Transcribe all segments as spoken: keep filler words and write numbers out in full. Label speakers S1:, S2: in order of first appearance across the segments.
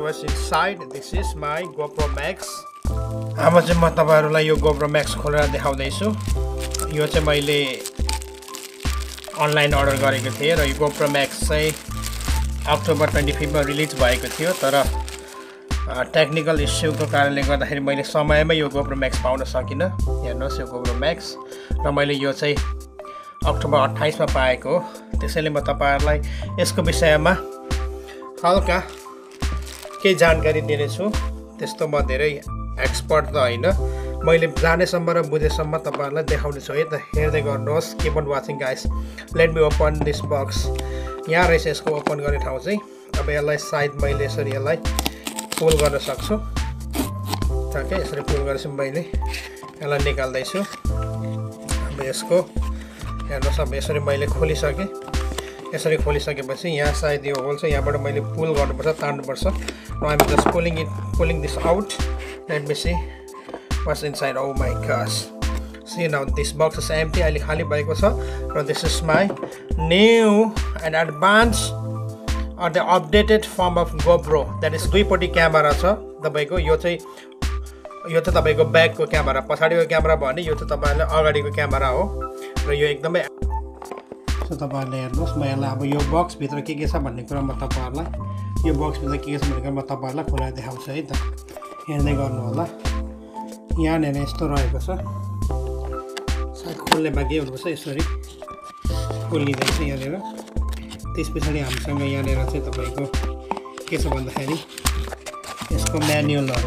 S1: what's inside. This is my GoPro Max. अब चाहिँ म तपाईहरुलाई यो GoPro Max खोलेर देखाउँदैछु। यो चाहिँ मैले अनलाइन अर्डर गरेको थिएँ र यो GoPro Max चाहिँ अक्टोबर पच्चीस मा रिलिज भएको थियो, तर टेक्निकल इस्युको कारणले गर्दाखेरि मैले समयमै यो GoPro Max पाउन सकिनँ। हेर्नुहोस् यो GoPro Max र मैले यो चाहिँ अक्टोबर अट्ठाइस मा पाएको हो। त्यसैले म तपाईहरुलाई यसको विषयमा हल्का केही जानकारी दिनेछु। त्यस्तो म धेरै एक्सपर्ट त हैन, मैले जानेसम्म र बुझेसम्म तपाईहरुलाई देखाउने छु है त। हेर्दै गर्नुहोस्। Keep on watching guys. Let me open this box. यहाँ रहेछ यसको ओपन गर्ने ठाउँ चाहिँ। अब यसलाई सायद मैले यसरी यसलाई पुल गर्न सक्छु। ओके, यसरी पुल गरेपछि मैले यसलाई निकाल्दै छु। अब यसको हेर्नुहोस्, अब यसरी मैले खोलिसकेँ। यसरी खोलिसकेपछि यहाँ सायद यो होल छ, यहाँबाट मैले पुल गर्नुपर्छ, तान्नुपर्छ। Now I'm just pulling it, pulling this out. Let me see what's inside. Oh my gosh! See now, this box is empty. अहिले खाली भएको छ र this is my new and advanced or the updated form of GoPro. That is दुईपट्टि camera छ तपाईको। यो चाहिँ यो त तपाईको ब्याकको क्यामेरा, पछाडिको क्यामेरा भने यो त तपाईहरुले अगाडिको क्यामेरा हो र यो एकदमै सो तपाईहरुले हेर्नुस्। म यसलाई अब यो बक्स भित्र के के छ भन्ने कुरा म तपाईहरुलाई यो बक्स भित्र के के छ भन्ने कुरा म तपाईहरुलाई खोलेर देखाउँछु है त। हेर्दै गर्नु होला। यहाँनेर यस्तो रहेको छ, सायद खोल्ने बाँकी हुनुपर्छ। यसरी खोलिँदैछ यहाँनेर। त्यसपछि हामीसँग यहाँनेर चाहिँ तपाईको के छ भन्दाखेरि यसको म्यानुअलहरु,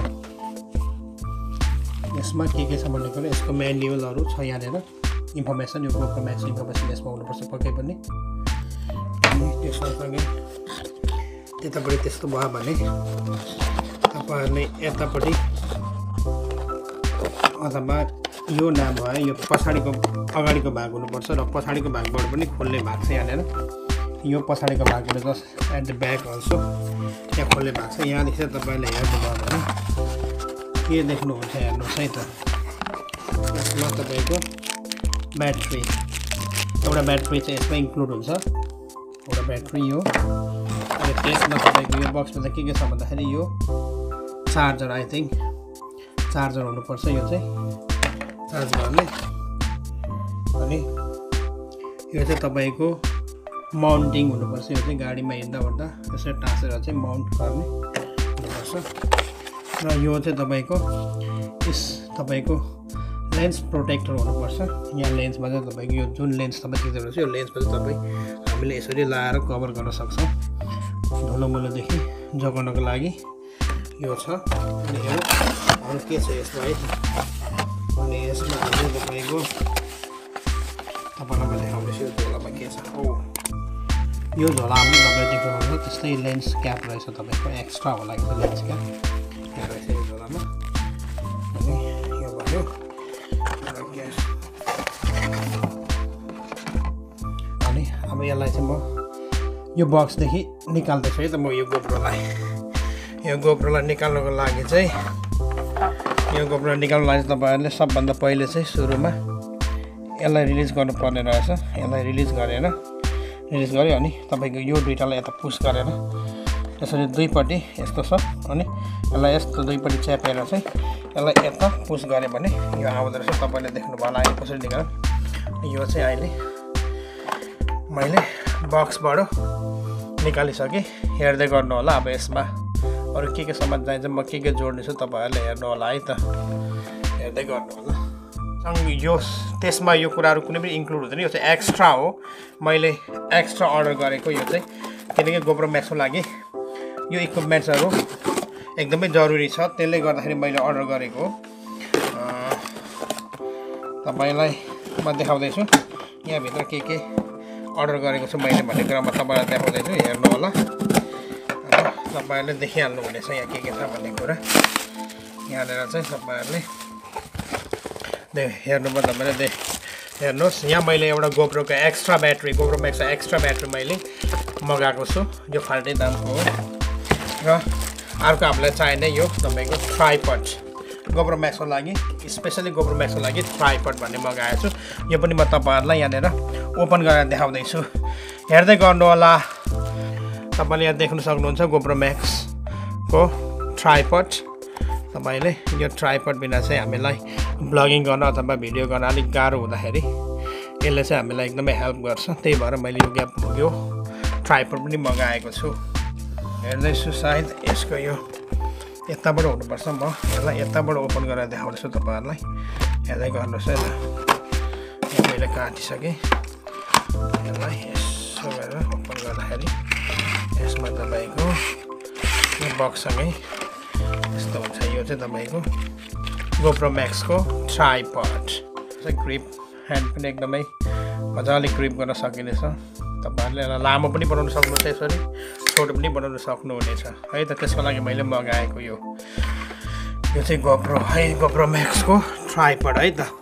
S1: यसमा के के छ भन्ने कुरा यसको म्यानुअलहरु छ यहाँनेर। इन्फर्मेसन यो GoPro Max इन्फर्मेसन यसमा हुनुपर्छ पक्कै पनि। अनि त्यससँगै त्यतापट्टि त्यस्तो भयो भने तपाईहरुले यतापट्टि अथवा यो नाम भयो, यो पछाडिको अगाडिको भाग हुनुपर्छ र पछाडिको भागबाट पनि खोल्ने भाग छ यहाँनेर। यो पछाडिको भागबाट just at the back also यहाँ खोल्ने भाग छ। यहाँदेखि तपाईहरुले हेर्नुभयो भने के देख्नुहुन्छ हेर्नुहोस् है त। यसमा तपाईको ब्याट्री, एउटा ब्याट्री चाहिँ यसमा इन्क्लुड हुन्छ, एउटा ब्याट्री यो। अनि त्यसमा तपाईको यो बक्समा चाहिँ के के छ भन्दाखेरि यो चार्जर, आई थिंक चार्जर हुनुपर्छ यो चाहिँ चार्ज गर्ने। अनि यो चाहिँ तपाईको माउन्टिङ हुनुपर्छ, यो चाहिँ गाडीमा हिँड्दा ओर्दा यसरी टाँसेर चाहिँ माउन्ट गर्ने हुनुपर्छ। र यो चाहिँ तपाईको यस तपाईको लेन्स प्रोटेक्टर हुनुपर्छ। यहाँ लेन्समा चाहिँ तपाईको यो जुन लेन्स तपाईँ खिच्नुहुन्छ यो लेन्समा चाहिँ तपाईँ हामीले यसरी लाएर कभर गर्न सक्छौँ धुलोमुलोदेखि जोगाउनको लागि यो छ। अनि हेरौँ अरू के छ यसमा है। अनि यसमा हामीले तपाईँको तपाईँलाई देखाउँदैछु यो झोलामा के छ। ओ यो झोलामा पनि तपाईँले देख्नुहुन्छ त्यस्तै लेन्स क्याप रहेछ तपाईँको, एक्स्ट्रा होला यो लेन्स क्याप यहाँ रहेछ यो झोलामा। अनि यो भयो। अनि अब यसलाई चाहिँ म यो बक्सदेखि निकाल्दैछु है त। म यो GoProलाई यो GoProलाई निकाल्नको लागि चाहिँ यो GoPro निकाल्नु लागि तपाईहरुले सबभन्दा पहिले चाहिँ सुरुमा यसलाई रिलिज गर्नुपर्ने रहेछ। यसलाई रिलिज गरेर रिलिज गर्यो अनि तपाईको यो दुईटालाई यता पुश गरेर यसरी दुईपट्टि यस्तो छ। अनि यसलाई यस्तो दुईपट्टि च्यापेर चाहिँ यसलाई यता पुश गरे भने यो आउँदो रहेछ। तपाईले देख्नुभयो होला अहिले कसरी निकाल्नु। यो चाहिँ अहिले मैले बक्सबाट निकालिसकेँ। हेर्दै गर्नु होला। अब यसमा अरू के के सामान चाहिन्छ, म के के जोड्नेछु तपाईहरुले हेर्नु होला है त। हेर्दै गर्नु होला। यो त्यसमा यो कुराहरु कुनै पनि इन्क्लुड हुँदैन, यो चाहिँ एक्स्ट्रा हो। मैले एक्स्ट्रा अर्डर गरेको यो चाहिँ, किनकि GoPro Max को लागि यो इक्विपमेन्ट्सहरु एकदमै जरुरी छ, त्यसले गर्दाखेरि मैले अर्डर गरेको हो। तपाईलाई म देखाउँदै छु यहाँ भित्र के के अर्डर गरेको छु मैले भन्ने कुरा म तपाईलाई देखाउँदै छु। हेर्नु होला। तपाईहरुले देखिहाल्नु हुनेछ यहाँ के के छ भन्ने कुरा। यहाँनेर चाहिँ तपाईहरुले दे हेर्नुभयो तपाईले दे हेर्नुस्। यहाँ मैले एउटा GoPro को extra battery, GoPro Max extra battery मैले मगाएको छु। यो फाल्टै दामको हो। र अर्को हामीलाई चाहिने यो तपाईको ट्राइपड, GoPro Max को लागि स्पेशली GoPro Max को लागि ट्राइपड भन्ने मगाएको छु। यो पनि म तपाईहरुलाई यहाँनेर ओपन गरेर देखाउँदै छु। हेर्दै गर्नु होला। तपाईले यहाँ देख्न सक्नुहुन्छ GoPro Max को ट्राइपड तपाईले यो ट्राइपड बिना चाहिँ हामीलाई ब्लगिङ गर्न अथवा भिडियो गर्न अलिक गाह्रो हुँदाखेरि यसले चाहिँ हामीलाई एकदमै हेल्प गर्छ त्यही भएर मैले यो ग्याप यो ट्राइपड पनि मगाएको छु हेर्दैछु सायद यसको यो यताबाट हुनुपर्छ म यसलाई यताबाट ओपन गरेर देखाउँछु तपाईहरुलाई हेर्दै गर्नुहोस् है त यो मैले काटिसकेँ यसलाई यसो गरेर ओपन गर्दाखेरि यसमा तपाईको यो बक्ससँगै यस्तो हुन्छ यो चाहिँ तपाईको GoPro Max को ट्राइपड चाहिँ ग्रिप ह्यान्ड पनि एकदमै मजाले ग्रिप गर्न सकिनेछ तपाईहरुले यसलाई लामो पनि बनाउन सक्नुहुन्छ यसरी छोटो पनि बनाउन सक्नुहुनेछ है त त्यसको लागि मैले मगाएको यो यो चाहिँ GoPro है GoPro Max को ट्राइपड है त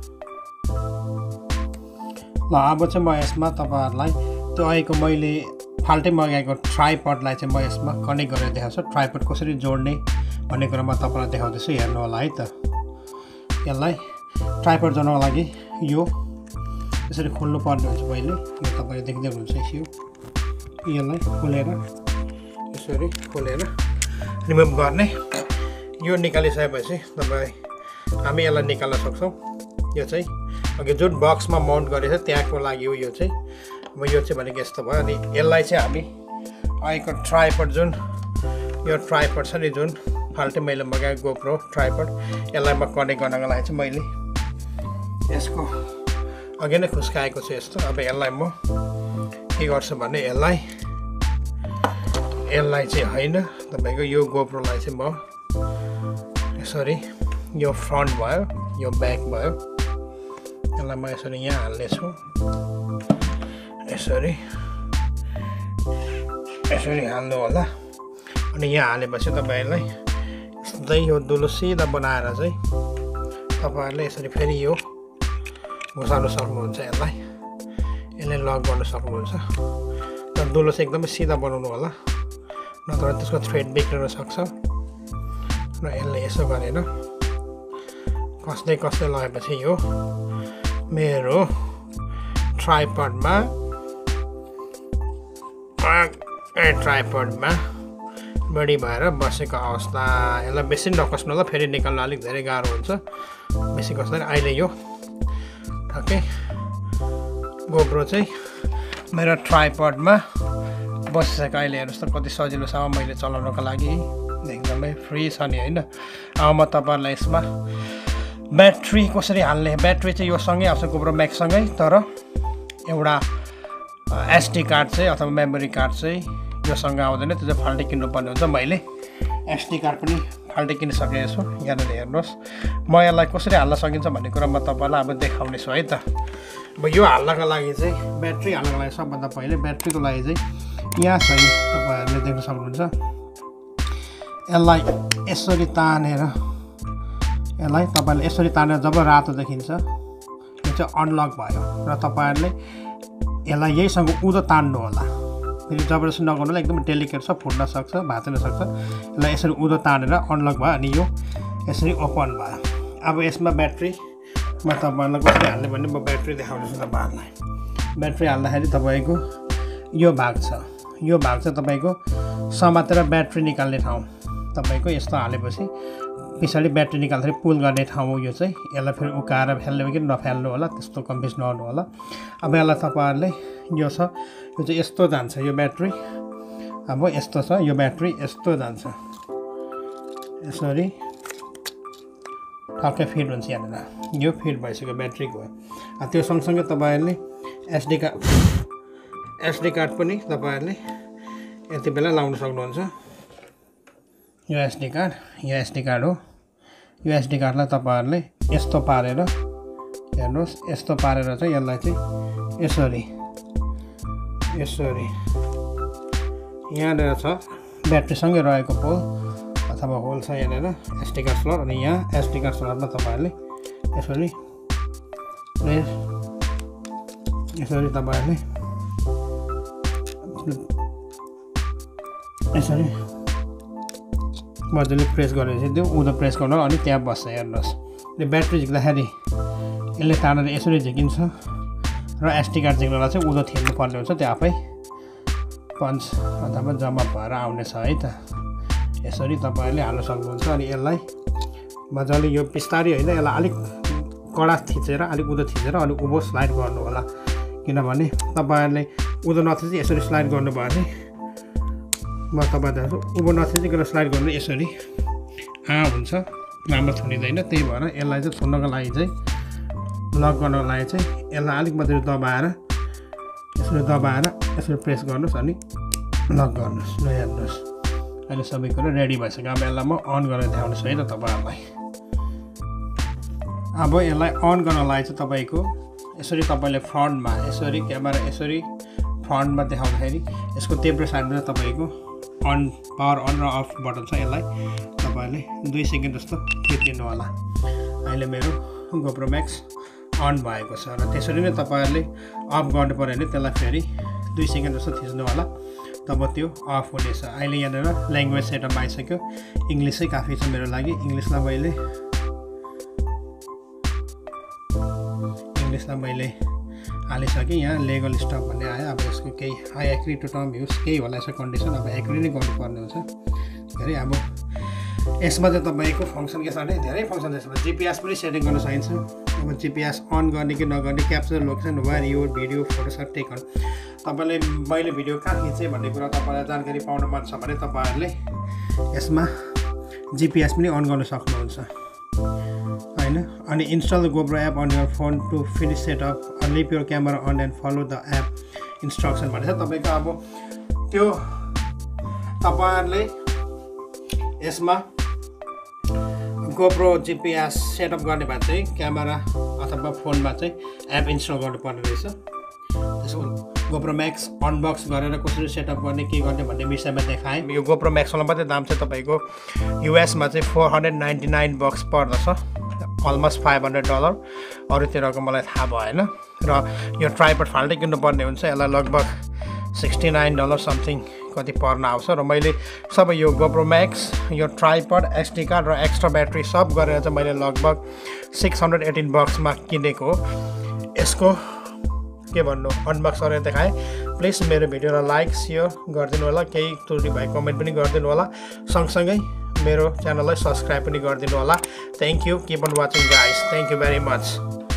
S1: ल अब चाहिँ म यसमा तपाईहरुलाई त्यो अहिलेको मैले फाल्टै मगाएको ट्राइपडलाई चाहिँ म यसमा कनेक्ट गरेर देखाउँछु ट्राइपड कसरी जोड्ने भन्ने कुरा म तपाईलाई देखाउँदैछु हेर्नु होला है त यसलाई ट्राइपड जोड्नको लागि यो यसरी खोल्नु पर्ने हुन्छ पहिले यो तपाईले देख्दै हुनुहुन्छ यो यसलाई खोलेर यसरी खोलेर रिमुभ गर्ने यो निकालिसकेपछि तपाई हामी यसलाई निकाल्न सक्छौं यो चाहिँ अघि जुन बक्समा माउन्ट गरेछ त्यहाँको लागि हो यो चाहिँ म यो चाहिँ भनेको यस्तो भयो अनि यसलाई चाहिँ हामी अहिलेको ट्राइपड जुन यो ट्राइपड छ नि जुन फाल्टै मैले मगाएको GoPro ट्राइपड यसलाई म कनेक्ट गर्नको लागि चाहिँ मैले यसको अघि नै खुस्काएको छु यस्तो अब यसलाई म के गर्छु भने यसलाई यसलाई चाहिँ हैन तपाईको यो GoPro लाई चाहिँ म यसरी यो फ्रन्ट भयो यो ब्याक भयो यसलाई म यसरी यहाँ हाल्ने छु यसरी यसरी हाल्नु होला अनि यहाँ हालेपछि तपाईलाई यस्तै यो दुलो सिधा बनाएर चाहिँ तपाईहरुले यसरी फेरि यो घुसाउन सक्नुहुन्छ यसलाई यसले लक गर्न सक्नुहुन्छ तर दुलो चाहिँ एकदमै सिधा बनाउनु होला नत्र त्यसको थ्रेड बिग्रन सक्छ र यसले यसो गरेर कसले कसले लगाएपछि यो मेरो ट्राइपडमा ट्राइपडमा बढी भएर बसेको अवस्था यसलाई बेसी नकस्नु होला फेरि निकाल्न अलिक धेरै गाह्रो हुन्छ बेसी कसले अहिले यो ठ्याक्कै GoPro चाहिँ मेरो ट्राइपडमा बसिसक्यो अहिले हेर्नुहोस् त कति सजिलोसँग मैले चलाउनको लागि एकदमै फ्री छ नि हैन अब म तपाईहरुलाई यसमा ब्याट्री कसरी हाल्ने ब्याट्री चाहिँ यो सँगै आउँछ GoPro Max सँगै तर एउटा एसडी कार्ड चाहिँ अथवा मेमोरी कार्ड चाहिँ योसँग आउँदैन त्यो चाहिँ फाल्टै किन्नुपर्ने हुन्छ मैले एसडी कार्ड पनि फाल्टै किनिसकेको छु यहाँनिर हेर्नुहोस् म यसलाई कसरी हाल्न सकिन्छ भन्ने कुरा म तपाईलाई अब देखाउने छु है त अब यो हाल्नको लागि चाहिँ ब्याट्री हाल्नको लागि सबभन्दा पहिले ब्याट्रीको लागि चाहिँ यहाँ चाहिँ तपाईहरुले देख्न सक्नुहुन्छ यसलाई यसरी तानेर यसलाई तपाईले यसरी तानेर जब रातो देखिन्छ यो चाहिँ अनलक भयो र तपाईहरुले यसलाई यहीसँग उँधो तान्नु होला फेरि जबरजस्ती नगर्नुलाई एकदमै डेलिकेट छ फुट्न सक्छ भाँच्न सक्छ यसलाई यसरी उँधो तानेर अनलक भयो अनि यो यसरी ओपन भयो अब यसमा ब्याट्रीमा तपाईहरुलाई कसरी हाल्ने भन्ने म ब्याट्री देखाउँछु तपाईहरुलाई ब्याट्री हाल्दाखेरि तपाईको यो भाग छ यो भाग चाहिँ तपाईको समातेर ब्याट्री निकाल्ने ठाउँ तपाईको यस्तो हालेपछि पछाडि ब्याट्री निकाल्दाखेरि पुल गर्ने ठाउँ हो यो चाहिँ यसलाई फेरि उकाएर फ्याल्ने कि नफ्याल्नु होला त्यस्तो कन्फ्युज नहुनु होला अब यसलाई तपाईहरुले यो छ यो चाहिँ यस्तो जान्छ यो ब्याट्री अब यस्तो छ यो ब्याट्री यस्तो जान्छ यसरी ठक्कै फिट हुन्छ यहाँनिर यो फिट भइसक्यो ब्याट्रीको त्यो सँगसँगै तपाईहरुले एसडी कार्ड एसडी कार्ड पनि तपाईहरुले यति बेला लाउन सक्नुहुन्छ यो एसडी कार्ड यो एसडी कार्ड हो यो एसडी कार्डलाई तपाईहरुले यस्तो पारेर हेर्नुहोस् यस्तो पारेर चाहिँ यसलाई चाहिँ यसरी यसरी यहाँनिर छ ब्याट्रीसँगै रहेको पोल अथवा होल छ यहाँनिर एसडी कार्ड स्लट अनि यहाँ एसडी कार्ड स्लटमा तपाईहरुले यसरी यसरी तपाईहरुले यसरी मजाले प्रेस गरेपछि त्यो उँधो प्रेस गर्नु अनि त्यहाँ बस्छ हेर्नुहोस् यो ब्याट्री झिक्दाखेरि यसले तानेर यसरी झिकिन्छ र एसडी कार्ड झिक्नलाई चाहिँ उँधो थेल्नु पर्ने हुन्छ त्यो आफै पन्च अथवा जम्मा भएर आउने छ है त यसरी तपाईँहरूले हाल्न सक्नुहुन्छ। अनि यसलाई मजाले यो बिस्तारै होइन, यसलाई अलिक कडा थिचेर अलिक उँधो थिचेर अनि उँभो स्लाइड गर्नु होला, किनभने तपाईँहरूले उँधो नथिची यसरी स्लाइड गर्नुभयो भने म तपाईँहरू उँभो नथिचिकन स्लाइड गर्नु यसरी आ हुन्छ, राम्रो थुनिँदैन। त्यही भएर यसलाई चाहिँ थुन्नको लागि चाहिँ लक गर्नको लागि चाहिँ यसलाई अलिक मात्रै दबाएर यसरी दबाएर यसरी प्रेस गर्नुहोस् अनि लक गर्नुहोस्। ल हेर्नुहोस् अहिले सबै कुरो रेडी भइसक्यो। अब यसलाई म अन गरेर देखाउनुहोस् है त तपाईँहरूलाई। अब यसलाई अन गर्नलाई चाहिँ तपाईँको यसरी तपाईँले फ्रन्टमा यसरी क्यामेरा यसरी फ्रन्टमा देखाउँदाखेरि यसको तेब्रो साइडमा तपाईँको अन पावर अन र अफ बटन छ। यसलाई तपाईँहरूले दुई सेकेन्ड जस्तो थिचिदिनु होला। अहिले मेरो गोप्रो म्याक्स अन भएको छ र त्यसरी नै तपाईँहरूले अफ गर्नु पऱ्यो भने त्यसलाई फेरि दुई सेकेन्ड जस्तो थिच्नु होला, तब त्यो अफ हुनेछ। अहिले यहाँनिर ल्याङ्ग्वेज सेटअप आइसक्यो, इङ्ग्लिसै काफी छ मेरो लागि। इङ्ग्लिसलाई मैले इङ्ग्लिसलाई मैले हालिसकेँ। यहाँ लेगल स्टप भन्ने आयो। अब यसको केही I agree to term use केही होला यसको कन्डिसन, अब एग्री नै गर्नुपर्ने हुन्छ। धेरै अब यसमा चाहिँ तपाईँको फङ्सन के छ भने धेरै फङ्सन छ। यसमा जिपिएस पनि सेटिङ गर्न सकिन्छ। अब जिपिएस अन गर्ने कि नगर्ने, क्याप्चर लोकेसन वायर यो भिडियो फोटोसप टेक अन, तपाईँले मैले भिडियो कहाँ खिचेँ भन्ने कुरा तपाईँलाई जानकारी पाउनु मन छ भने तपाईँहरूले यसमा जिपिएस पनि अन गर्न सक्नुहुन्छ होइन। अनि install the GoPro app on your phone to finish setup, leave your camera on and follow the app instruction भनेको तपाईँको अब त्यो तपाईँहरूले यसमा गोप्रो जिपिएस सेटअप गर्ने भए चाहिँ क्यामेरा अथवा फोनमा चाहिँ एप इन्स्टल गर्नुपर्ने रहेछ। त्यसको गोप्रो म्याक्स अनबक्स गरेर कसरी सेटअप गर्ने के गर्ने भन्ने विषयमा देखाएँ। यो गोप्रो म्याक्सवाला मात्रै दाम चाहिँ तपाईँको युएसमा चाहिँ four hundred ninety nine bucks पर्दछ, अलमोस्ट फाइभ हन्ड्रेड डलर। अरूतिरको मलाई थाहा भएन। र यो ट्राइपड फाल्टै किन्नुपर्ने हुन्छ। यसलाई लगभग सिक्सटी नाइन डलर समथिङ कति पर्न आउँछ। र मैले सबै यो गोप्रो म्याक्स, यो ट्राइपड, एसडी कार्ड र एक्स्ट्रा ब्याट्री सब गरेर चाहिँ मैले लगभग सिक्स हन्ड्रेड एटिन बक्समा किनेको हो। यसको के भन्नु अनबक्स गरेर देखाएँ। प्लिज मेरो भिडियोलाई लाइक सेयर गरिदिनु होला, केही त्रुटि भए कमेन्ट पनि गरिदिनु होला, सँगसँगै मेरो च्यानललाई सब्सक्राइब पनि गरिदिनु होला। Thank you, keep on watching guys, thank you very much.